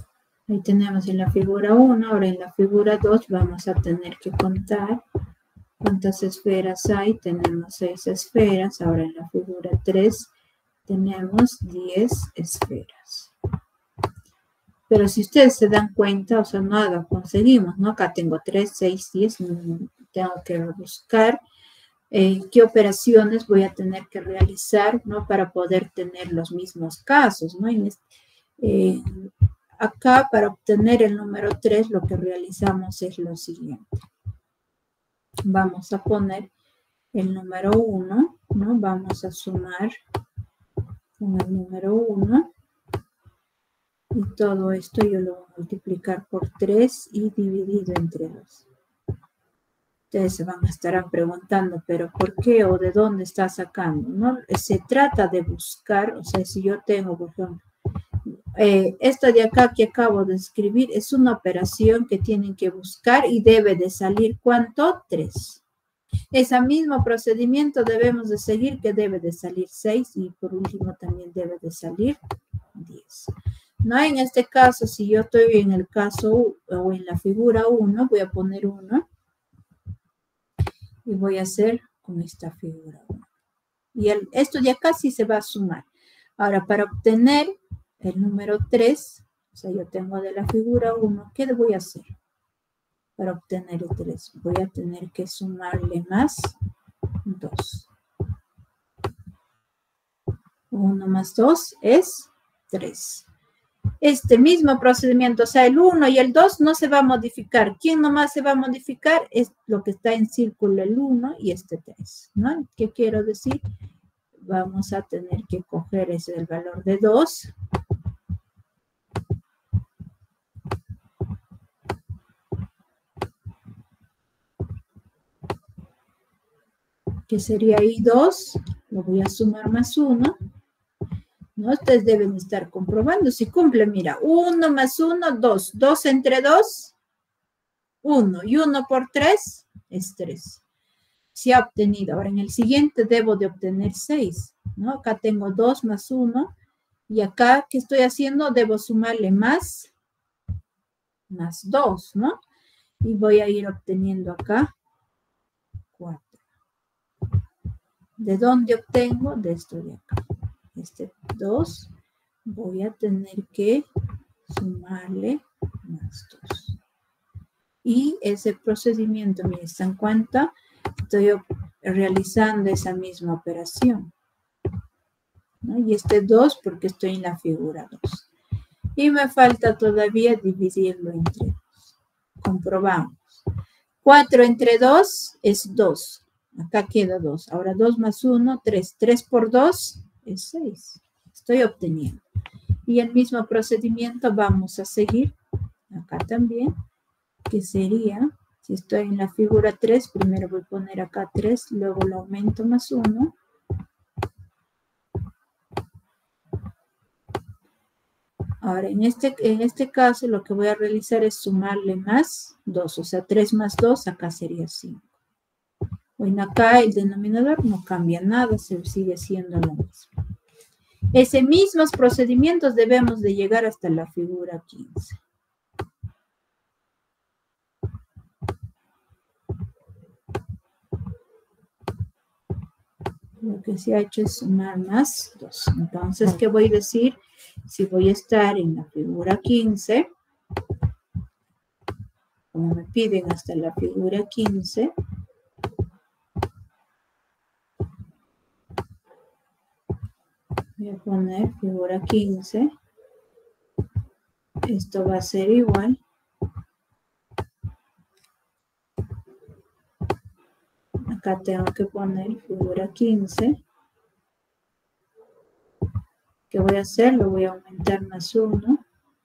Ahí tenemos en la figura uno, ahora en la figura dos vamos a tener que contar ¿Cuántas esferas hay? Tenemos seis esferas. Ahora en la figura tres tenemos diez esferas. Pero si ustedes se dan cuenta, o sea, nada conseguimos, ¿no? Acá tengo tres, seis, diez. Tengo que buscar eh, qué operaciones voy a tener que realizar, ¿no? Para poder tener los mismos casos, ¿no? En este, eh, acá, para obtener el número tres, lo que realizamos es lo siguiente. Vamos a poner el número uno, ¿no? Vamos a sumar con el número uno. Y todo esto yo lo voy a multiplicar por tres y dividido entre dos. Ustedes se van a estar preguntando, ¿pero por qué o de dónde está sacando? ¿No? Se trata de buscar, o sea, si yo tengo, por ejemplo, eh, esta de acá que acabo de escribir es una operación que tienen que buscar y debe de salir, ¿cuánto? tres. Ese mismo procedimiento debemos de seguir, que debe de salir seis y por último también debe de salir diez. No, en este caso, si yo estoy en el caso o en la figura uno, voy a poner uno y voy a hacer con esta figura uno. Y el, esto de acá sí se va a sumar. Ahora, para obtener el número tres, o sea, yo tengo de la figura uno, ¿qué voy a hacer? Para obtener el tres, voy a tener que sumarle más dos. uno más dos es tres. Este mismo procedimiento, o sea, el uno y el dos no se va a modificar. ¿Quién nomás se va a modificar? Es lo que está en círculo, el uno y este tres, ¿no? ¿Qué quiero decir? Vamos a tener que coger ese el valor de dos. Que sería ahí dos, lo voy a sumar más uno. ¿No? Ustedes deben estar comprobando si cumple. Mira, uno más uno, dos. dos entre dos, uno. Y uno por tres es tres. Se ha obtenido. Ahora en el siguiente debo de obtener seis. ¿No? Acá tengo dos más uno. Y acá, ¿qué estoy haciendo? Debo sumarle más, más dos, ¿no? Y voy a ir obteniendo acá cuatro. ¿De dónde obtengo? De esto de acá. Este dos, voy a tener que sumarle más dos. Y ese procedimiento, miren, ¿se dan cuenta? Estoy realizando esa misma operación, ¿no? Y este dos porque estoy en la figura dos. Y me falta todavía dividirlo entre dos. Comprobamos. cuatro entre dos es dos. Acá queda dos. Ahora dos más uno, tres. tres por dos es seis. Estoy obteniendo. Y el mismo procedimiento vamos a seguir acá también, que sería, si estoy en la figura tres, primero voy a poner acá tres, luego lo aumento más uno. Ahora, en este, en este caso, lo que voy a realizar es sumarle más dos, o sea, tres más dos, acá sería cinco. Bueno, acá el denominador no cambia nada, se sigue siendo lo mismo. Ese mismos procedimientos debemos de llegar hasta la figura quince. Lo que se ha hecho es sumar más dos. Entonces, ¿qué voy a decir? Si voy a estar en la figura quince, como me piden hasta la figura quince, voy a poner figura quince. Esto va a ser igual. Acá tengo que poner figura quince. ¿Qué voy a hacer? Lo voy a aumentar más uno.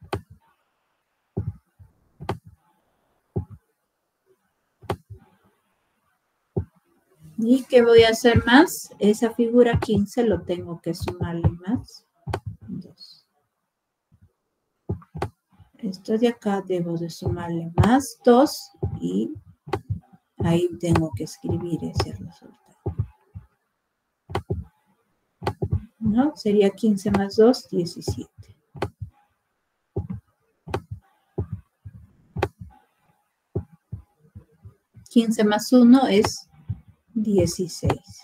¿Y qué voy a hacer más? Esa figura quince lo tengo que sumarle más dos. Esto de acá debo de sumarle más dos y ahí tengo que escribir ese resultado. ¿No? Sería quince más dos, diecisiete. quince más uno es dieciséis.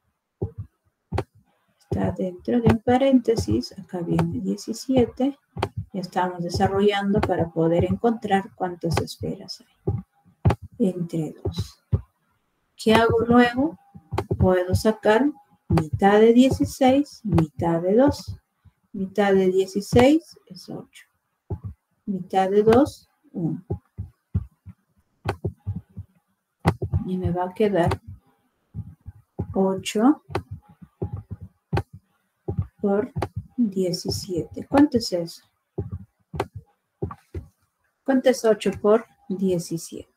Está dentro de un paréntesis, acá viene diecisiete. Ya estamos desarrollando para poder encontrar cuántas esferas hay. Entre dos. ¿Qué hago luego? Puedo sacar mitad de dieciséis, mitad de dos. Mitad de dieciséis es ocho. Mitad de dos, uno. Y me va a quedar ocho por diecisiete. ¿Cuánto es eso? ¿Cuánto es ocho por diecisiete?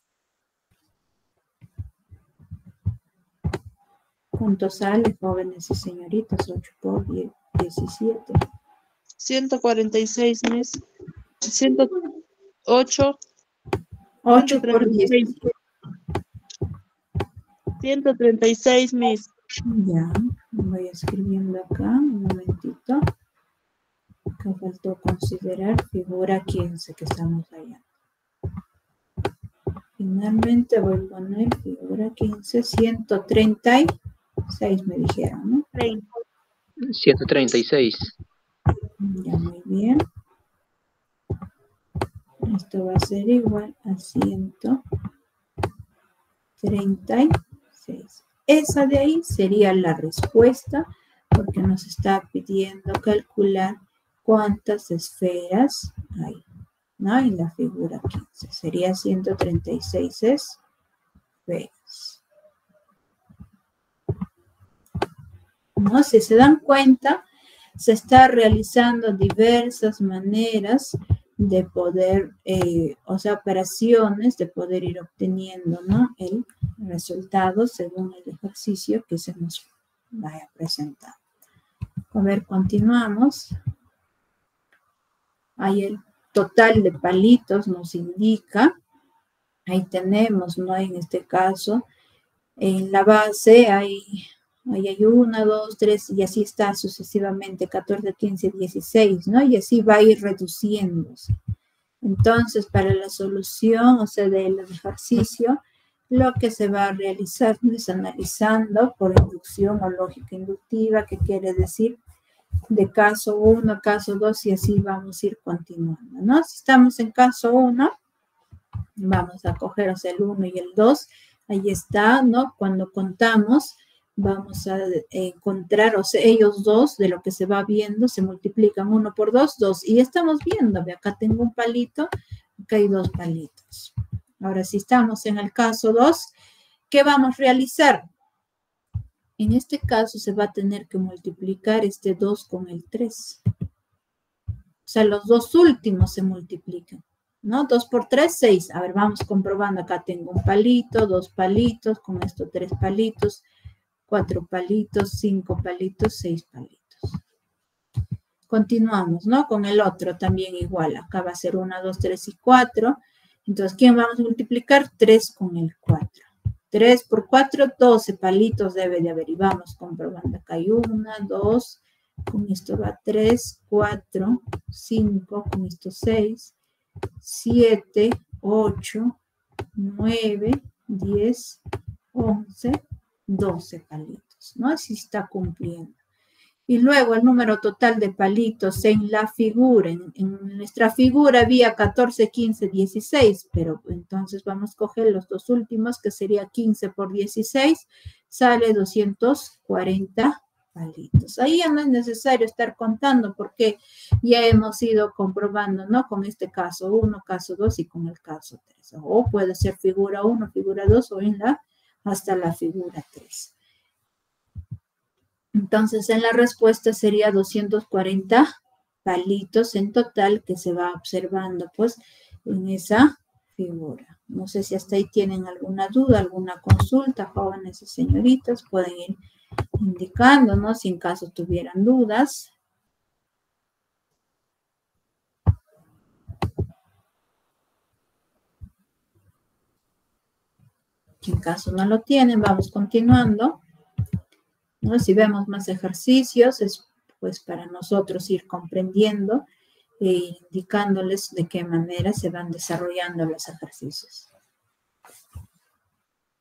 ¿Cuánto sale, jóvenes y señoritas? ocho por diecisiete. ciento cuarenta y seis, Miss. ciento ocho. ocho por diecisiete. ciento treinta y seis, Miss. Ya, voy escribiendo acá, un momentito. Acá faltó considerar figura quince que estamos allá. Finalmente voy a poner figura quince, ciento treinta y seis me dijeron, ¿no? ciento treinta y seis. Ya, muy bien. Esto va a ser igual a ciento treinta y seis. Esa de ahí sería la respuesta porque nos está pidiendo calcular cuántas esferas hay, ¿no? En la figura quince. Sería ciento treinta y seis esferas. ¿No? Si se dan cuenta, se está realizando diversas maneras de poder, eh, o sea, operaciones de poder ir obteniendo, ¿no? El resultado según el ejercicio que se nos vaya a presentar. A ver, continuamos. Ahí el total de palitos nos indica. Ahí tenemos, ¿no? En este caso, en la base hay... Ahí hay una, dos, tres, y así está sucesivamente, catorce, quince, dieciséis, ¿no? Y así va a ir reduciéndose. Entonces, para la solución, o sea, del ejercicio, lo que se va a realizar es analizando por inducción o lógica inductiva, que quiere decir de caso uno, caso dos, y así vamos a ir continuando, ¿no? Si estamos en caso uno, vamos a coger, o sea, el uno y el dos, ahí está, ¿no? Cuando contamos, vamos a encontrar, o sea, ellos dos, de lo que se va viendo, se multiplican uno por dos, dos. Y estamos viendo, ve, acá tengo un palito, acá hay dos palitos. Ahora, si estamos en el caso dos, ¿qué vamos a realizar? En este caso se va a tener que multiplicar este dos con el tres. O sea, los dos últimos se multiplican, ¿no? dos por tres, seis. A ver, vamos comprobando. Acá tengo un palito, dos palitos, con esto tres palitos, cuatro palitos, cinco palitos, seis palitos. Continuamos, ¿no? Con el otro también igual. Acá va a ser uno, dos, tres y cuatro. Entonces, ¿quién vamos a multiplicar? tres con el cuatro. tres por cuatro, doce palitos debe de haber. Y vamos comprobando. Acá hay uno, dos, con esto va tres, cuatro, cinco, con esto seis, siete, ocho, nueve, diez, once, doce palitos, ¿no? Así está cumpliendo. Y luego el número total de palitos en la figura. En, en nuestra figura había catorce, quince, dieciséis, pero entonces vamos a coger los dos últimos, que sería quince por dieciséis, sale doscientos cuarenta palitos. Ahí ya no es necesario estar contando porque ya hemos ido comprobando, ¿no? Con este caso uno, caso dos y con el caso tres. O puede ser figura uno, figura dos o en la hasta la figura tres. Entonces, en la respuesta sería doscientos cuarenta palitos en total que se va observando, pues, en esa figura. No sé si hasta ahí tienen alguna duda, alguna consulta, jóvenes y señoritas, pueden ir indicándonos si en caso tuvieran dudas. Si en caso no lo tienen, vamos continuando. ¿No? Si vemos más ejercicios, es pues para nosotros ir comprendiendo e indicándoles de qué manera se van desarrollando los ejercicios.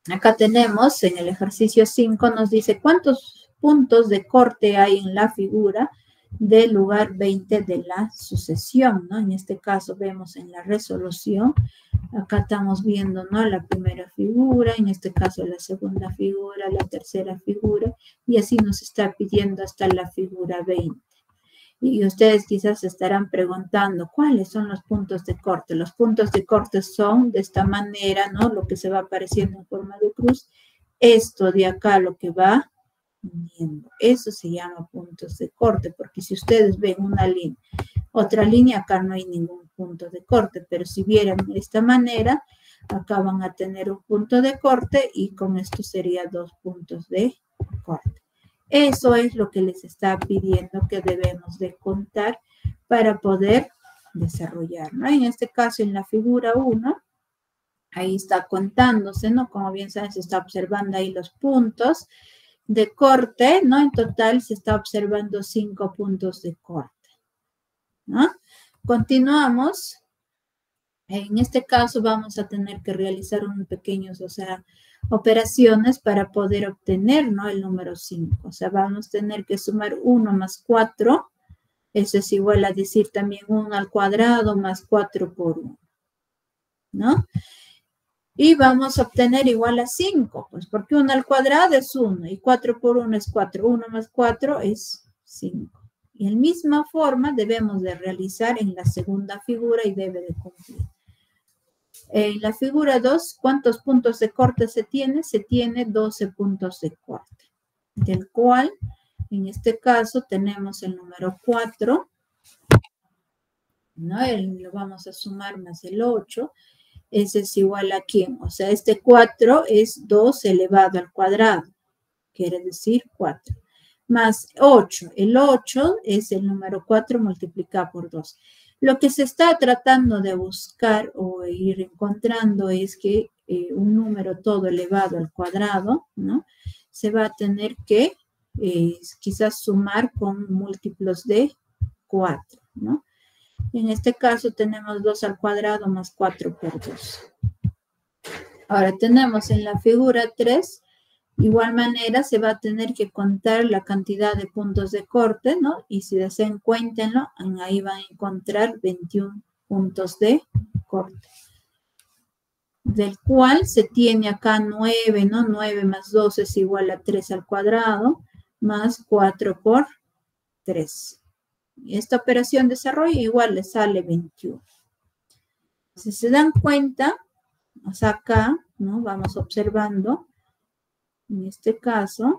Acá tenemos en el ejercicio cinco, nos dice cuántos puntos de corte hay en la figura del lugar veinte de la sucesión, ¿no? En este caso vemos en la resolución, acá estamos viendo, ¿no? La primera figura, en este caso la segunda figura, la tercera figura, y así nos está pidiendo hasta la figura veinte. Y ustedes quizás se estarán preguntando, ¿cuáles son los puntos de corte? Los puntos de corte son de esta manera, ¿no? Lo que se va apareciendo en forma de cruz. Esto de acá, lo que va uniendo. Eso se llama puntos de corte, porque si ustedes ven una línea, otra línea, acá no hay ningún punto de corte, pero si vieran de esta manera, acá van a tener un punto de corte y con esto sería dos puntos de corte. Eso es lo que les está pidiendo que debemos de contar para poder desarrollar, ¿no? En este caso, en la figura uno, ahí está contándose, ¿no? Como bien saben, se está observando ahí los puntos de corte, ¿no? En total se está observando cinco puntos de corte, ¿no? Continuamos. En este caso vamos a tener que realizar unos pequeños, o sea, operaciones para poder obtener, ¿no? El número cinco. O sea, vamos a tener que sumar uno más cuatro. Eso es igual a decir también uno al cuadrado más cuatro por uno, ¿no? Y vamos a obtener igual a cinco, pues porque uno al cuadrado es uno y cuatro por uno es cuatro. uno más cuatro es cinco. Y en misma forma debemos de realizar en la segunda figura y debe de cumplir. En la figura dos, ¿cuántos puntos de corte se tiene? Se tiene doce puntos de corte, del cual, en este caso, tenemos el número cuatro, ¿no? El, lo vamos a sumar más el ocho, ese es igual a ¿quién? O sea, este cuatro es dos elevado al cuadrado, quiere decir cuatro, más ocho, el ocho es el número cuatro multiplicado por dos. Lo que se está tratando de buscar o ir encontrando es que eh, un número todo elevado al cuadrado, ¿no? Se va a tener que eh, quizás sumar con múltiplos de cuatro, ¿no? En este caso tenemos dos al cuadrado más cuatro por dos. Ahora tenemos en la figura tres, igual manera se va a tener que contar la cantidad de puntos de corte, ¿no? Y si desean, cuéntenlo, ahí van a encontrar veintiún puntos de corte. Del cual se tiene acá nueve, ¿no? nueve más dos es igual a tres al cuadrado, más cuatro por tres. Y esta operación de desarrollo igual le sale veintiuno. Si se dan cuenta, o sea, acá, ¿no? Vamos observando. En este caso,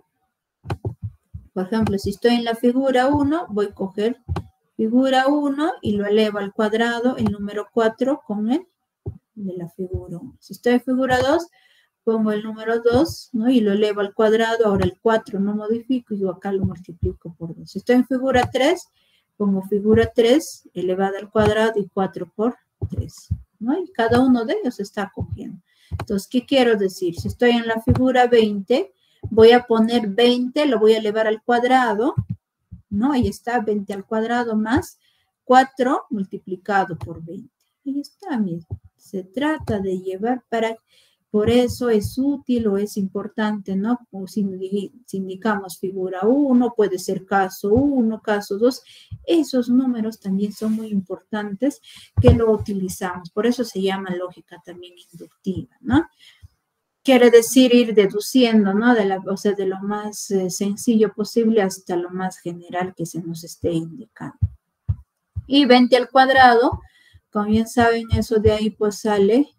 por ejemplo, si estoy en la figura uno, voy a coger figura uno y lo elevo al cuadrado, el número cuatro con el de la figura uno. Si estoy en figura dos, pongo el número dos, ¿no? Y lo elevo al cuadrado, ahora el cuatro no modifico y yo acá lo multiplico por dos. Si estoy en figura tres, pongo figura tres elevada al cuadrado y cuatro por tres, ¿no? Y cada uno de ellos está cogiendo. Entonces, ¿qué quiero decir? Si estoy en la figura veinte, voy a poner veinte, lo voy a elevar al cuadrado, ¿no? Ahí está, veinte al cuadrado más cuatro multiplicado por veinte. Ahí está, miren. Se trata de llevar para... Por eso es útil o es importante, ¿no? O si, si indicamos figura uno, puede ser caso uno, caso dos. Esos números también son muy importantes que lo utilizamos. Por eso se llama lógica también inductiva, ¿no? Quiere decir ir deduciendo, ¿no? De, la, o sea, de lo más eh, sencillo posible hasta lo más general que se nos esté indicando. Y veinte al cuadrado, como bien saben, eso de ahí pues sale...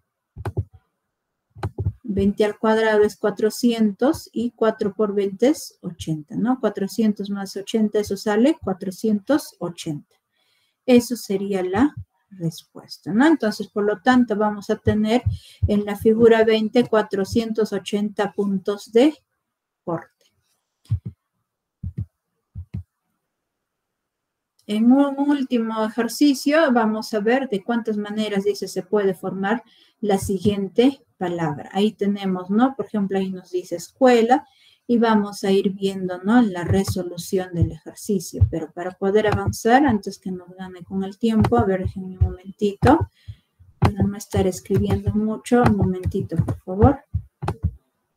veinte al cuadrado es cuatrocientos y cuatro por veinte es ochenta, ¿no? cuatrocientos más ochenta, eso sale cuatrocientos ochenta. Eso sería la respuesta, ¿no? Entonces, por lo tanto, vamos a tener en la figura veinte cuatrocientos ochenta puntos de corte. En un último ejercicio vamos a ver de cuántas maneras, dice, se puede formar la siguiente palabra. Ahí tenemos, ¿no? Por ejemplo, ahí nos dice escuela y vamos a ir viendo, ¿no? La resolución del ejercicio. Pero para poder avanzar, antes que nos gane con el tiempo, a ver, déjenme un momentito, para no estar escribiendo mucho, un momentito, por favor.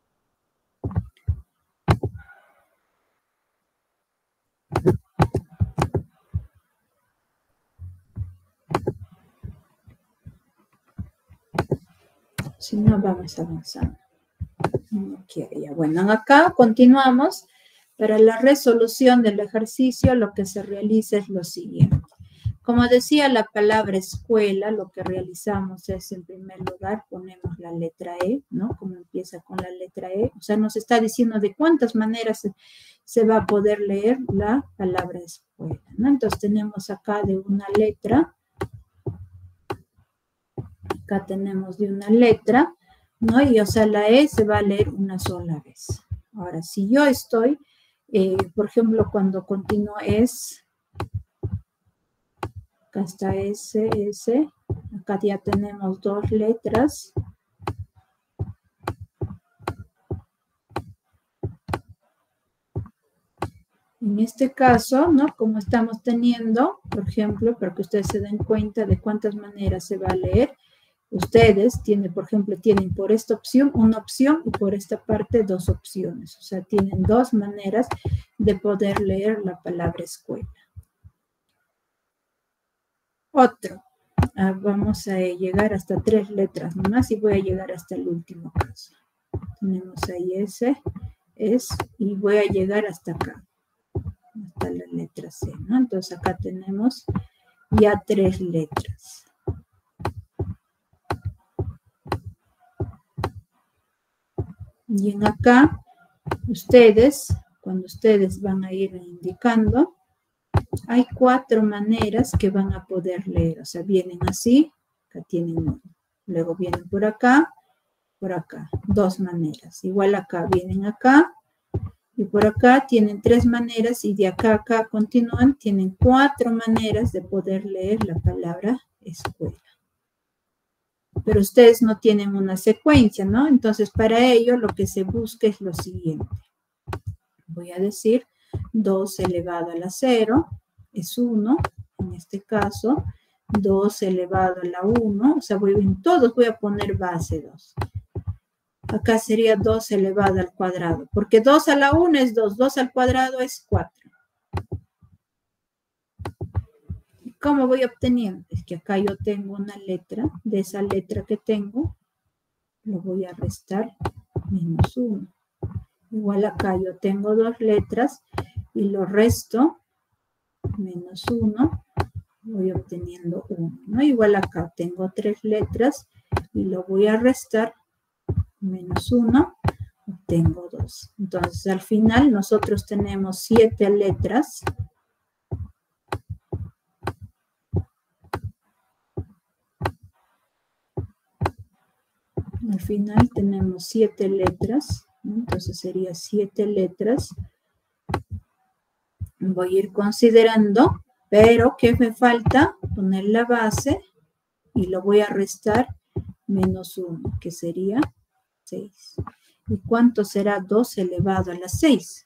Si no, vamos avanzando. No quiere ya. Bueno, acá continuamos. Para la resolución del ejercicio, lo que se realiza es lo siguiente. Como decía la palabra escuela, lo que realizamos es, en primer lugar, ponemos la letra E, ¿no? Como empieza con la letra E. O sea, nos está diciendo de cuántas maneras se, se va a poder leer la palabra escuela, ¿no? Entonces, tenemos acá de una letra. Acá tenemos de una letra, ¿no? Y, o sea, la E se va a leer una sola vez. Ahora, si yo estoy, eh, por ejemplo, cuando continúo es... Acá está S, S. Acá ya tenemos dos letras. En este caso, ¿no? Como estamos teniendo, por ejemplo, para que ustedes se den cuenta de cuántas maneras se va a leer, ustedes tienen, por ejemplo, tienen por esta opción una opción y por esta parte dos opciones. O sea, tienen dos maneras de poder leer la palabra escuela. Otro. Ah, vamos a llegar hasta tres letras nomás y voy a llegar hasta el último caso. Tenemos ahí S, es, y voy a llegar hasta acá, hasta la letra C, ¿no? Entonces acá tenemos ya tres letras. Y en acá, ustedes, cuando ustedes van a ir indicando, hay cuatro maneras que van a poder leer. O sea, vienen así, acá tienen uno. Luego vienen por acá, por acá. Dos maneras. Igual acá, vienen acá. Y por acá tienen tres maneras. Y de acá a acá continúan. Tienen cuatro maneras de poder leer la palabra escuela. Pero ustedes no tienen una secuencia, ¿no? Entonces, para ello, lo que se busca es lo siguiente. Voy a decir dos elevado a la cero. Es uno, en este caso, dos elevado a la uno, o sea, voy, en todos voy a poner base dos. Acá sería dos elevado al cuadrado, porque dos a la una es dos, dos al cuadrado es cuatro. ¿Cómo voy obteniendo? Es que acá yo tengo una letra, de esa letra que tengo, lo voy a restar menos uno. Igual acá yo tengo dos letras y lo resto menos uno, voy obteniendo uno, ¿no? Igual acá tengo tres letras y lo voy a restar, menos uno, obtengo dos. Entonces, al final, nosotros tenemos siete letras. Al final tenemos siete letras, ¿no? Entonces sería siete letras. Voy a ir considerando, pero ¿qué me falta? Poner la base y lo voy a restar menos uno, que sería seis. ¿Y cuánto será dos elevado a la seis?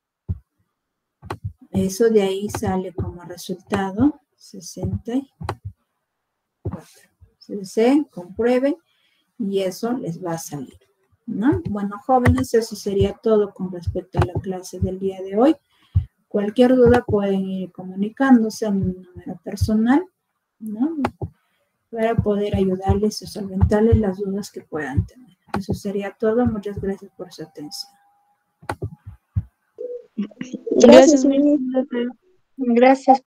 Eso de ahí sale como resultado sesenta y cuatro. Se deseen, comprueben y eso les va a salir, ¿no? Bueno, jóvenes, eso sería todo con respecto a la clase del día de hoy. Cualquier duda pueden ir comunicándose a mi número personal, ¿no? Para poder ayudarles o solventarles las dudas que puedan tener. Eso sería todo. Muchas gracias por su atención. Gracias, Miss. Gracias.